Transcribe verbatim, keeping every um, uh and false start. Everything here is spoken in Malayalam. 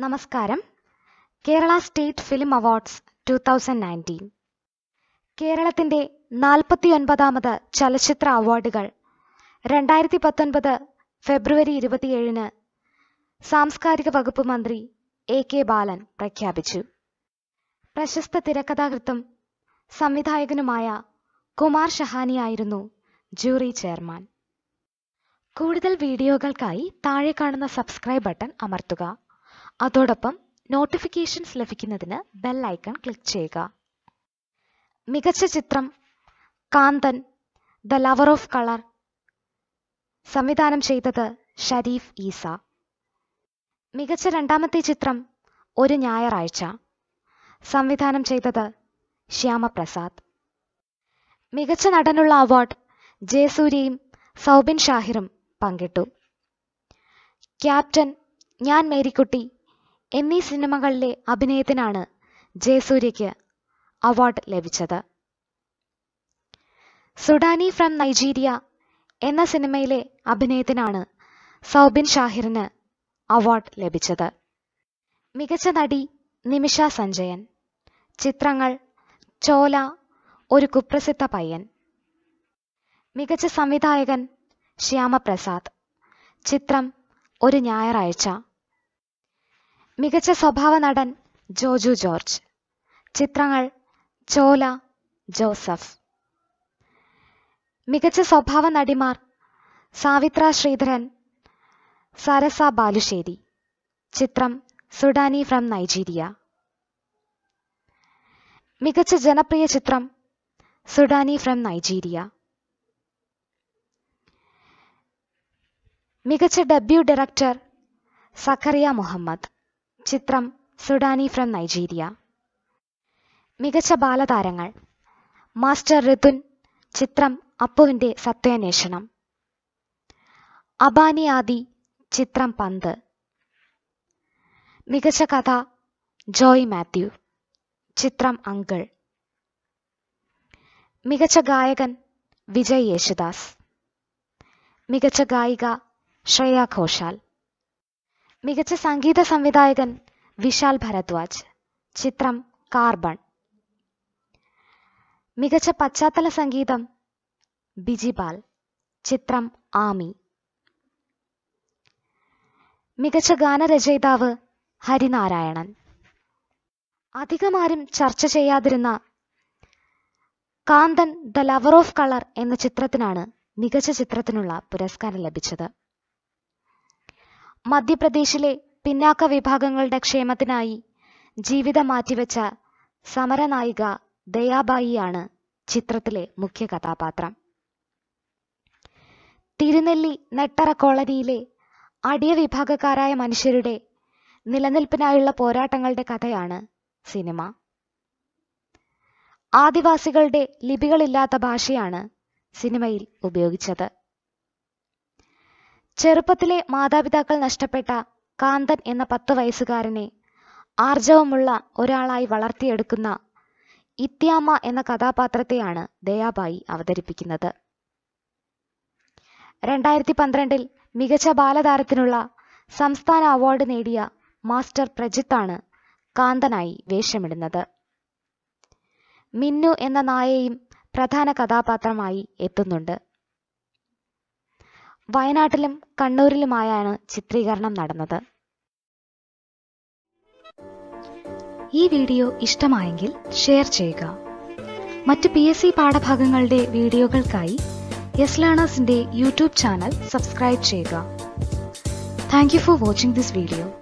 നമസ്കാരം. Kerala state film awards two thousand nineteen കേരളത്തിൻ്റെ നാൽപ്പത്തിയൊൻപതാമത് ചലച്ചിത്ര അവാർഡുകൾ രണ്ടായിരത്തി പത്തൊൻപത് ഫെബ്രുവരി ഇരുപത്തിയേഴിന് സാംസ്കാരിക വകുപ്പ് മന്ത്രി എ കെ ബാലൻ പ്രഖ്യാപിച്ചു. പ്രശസ്ത തിരക്കഥാകൃത്തും സംവിധായകനുമായ കുമാർ ഷഹാനിയായിരുന്നു ജൂറി ചെയർമാൻ. കൂടുതൽ വീഡിയോകൾക്കായി താഴെ കാണുന്ന സബ്സ്ക്രൈബ് ബട്ടൺ അമർത്തുക. അതോടൊപ്പം നോട്ടിഫിക്കേഷൻസ് ലഭിക്കുന്നതിന് ബെൽ ഐക്കൺ ക്ലിക്ക് ചെയ്യുക. മികച്ച ചിത്രം Kanthan the lover of colour, സംവിധാനം ചെയ്തത് ഷരീഫ് ഈസ. മികച്ച രണ്ടാമത്തെ ചിത്രം ഒരു ഞായറാഴ്ച, സംവിധാനം ചെയ്തത് ശ്യാമപ്രസാദ്. മികച്ച നടനുള്ള അവാർഡ് ജയസൂര്യയും സൗബിൻ ഷാഹിറും പങ്കിട്ടു. ക്യാപ്റ്റൻ, ഞാൻ മേരിക്കുട്ടി എന്നീ സിനിമകളിലെ അഭിനയത്തിനാണ് ജയസൂര്യയ്ക്ക് അവാർഡ് ലഭിച്ചത്. സുഡാനി ഫ്രം നൈജീരിയ എന്ന സിനിമയിലെ അഭിനയത്തിനാണ് സൗബിൻ ഷാഹിറിന് അവാർഡ് ലഭിച്ചത്. മികച്ച നടി നിമിഷ സഞ്ജയൻ. ചിത്രങ്ങൾ ചോല, ഒരു കുപ്രസിദ്ധ പയ്യൻ. മികച്ച സംവിധായകൻ ശ്യാമപ്രസാദ്. ചിത്രം ഒരു ഞായറാഴ്ച. മികച്ച സ്വഭാവ നടൻ ജോജു ജോർജ്. ചിത്രങ്ങൾ ചോല, ജോസഫ്. മികച്ച സ്വഭാവ നടിമാർ സാവിത്ര ശ്രീധരൻ, സരസ ബാലുശ്ശേരി. ചിത്രം സുഡാനി ഫ്രം നൈജീരിയ. മികച്ച ജനപ്രിയ ചിത്രം സുഡാനി ഫ്രം നൈജീരിയ. മികച്ച ഡെബ്യൂ ഡയറക്ടർ സഖറിയ മുഹമ്മദ്. ചിത്രം സുഡാനി ഫ്രം നൈജീരിയ. മികച്ച ബാലതാരങ്ങൾ മാസ്റ്റർ ഋതുൻ. ചിത്രം അപ്പുവിൻ്റെ സത്യാന്വേഷണം. അബാനി ആദി. ചിത്രം പന്ത്. മികച്ച കഥ ജോയ് മാത്യു. ചിത്രം അങ്കിൾ. മികച്ച ഗായകൻ വിജയ് യേശുദാസ്. മികച്ച ഗായിക ശ്രേയ ഘോഷാൽ. മികച്ച സംഗീത സംവിധായകൻ വിശാൽ ഭരദ്വാജ്. ചിത്രം കാർബൺ. മികച്ച പശ്ചാത്തല സംഗീതം ബിജിപാൽ. ചിത്രം ആമി. മികച്ച ഗാനരചയിതാവ് ഹരിനാരായണൻ. അധികമാരും ചർച്ച ചെയ്യാതിരുന്ന Kanthan the lover of colour എന്ന ചിത്രത്തിനാണ് മികച്ച ചിത്രത്തിനുള്ള പുരസ്കാരം ലഭിച്ചത്. മധ്യപ്രദേശിലെ പിന്നാക്ക വിഭാഗങ്ങളുടെ ക്ഷേമത്തിനായി ജീവിതം മാറ്റിവെച്ച സമരനായിക ദയാബായിയാണ് ചിത്രത്തിലെ മുഖ്യ കഥാപാത്രം. തിരുനെല്ലി നെട്ടറ കോളനിയിലെ അടിയ വിഭാഗക്കാരായ മനുഷ്യരുടെ നിലനിൽപ്പിനായുള്ള പോരാട്ടങ്ങളുടെ കഥയാണ് സിനിമ. ആദിവാസികളുടെ ലിപികളില്ലാത്ത ഭാഷയാണ് സിനിമയിൽ ഉപയോഗിച്ചത്. ചെറുപ്പത്തിലെ മാതാപിതാക്കൾ നഷ്ടപ്പെട്ട കാന്തൻ എന്ന പത്ത് വയസ്സുകാരനെ ആർജവമുള്ള ഒരാളായി വളർത്തിയെടുക്കുന്ന ഇത്യാമ്മ എന്ന കഥാപാത്രത്തെയാണ് ദയാബായി അവതരിപ്പിക്കുന്നത്. രണ്ടായിരത്തി പന്ത്രണ്ടിൽ മികച്ച ബാലതാരത്തിനുള്ള സംസ്ഥാന അവാർഡ് നേടിയ മാസ്റ്റർ പ്രജിത്താണ് കാന്തനായി വേഷമിടുന്നത്. മിന്നു എന്ന നായയും പ്രധാന കഥാപാത്രമായി എത്തുന്നുണ്ട്. വയനാട്ടിലും കണ്ണൂരിലുമായാണ് ചിത്രീകരണം നടന്നത്. ഈ വീഡിയോ ഇഷ്ടമായെങ്കിൽ ഷെയർ ചെയ്യുക. മറ്റ് പി എസ് സി പാഠഭാഗങ്ങളുടെ വീഡിയോകൾക്കായി യെസ് ലേണേഴ്സിന്റെ യൂട്യൂബ് ചാനൽ സബ്സ്ക്രൈബ് ചെയ്യുക. Thank you for watching this video.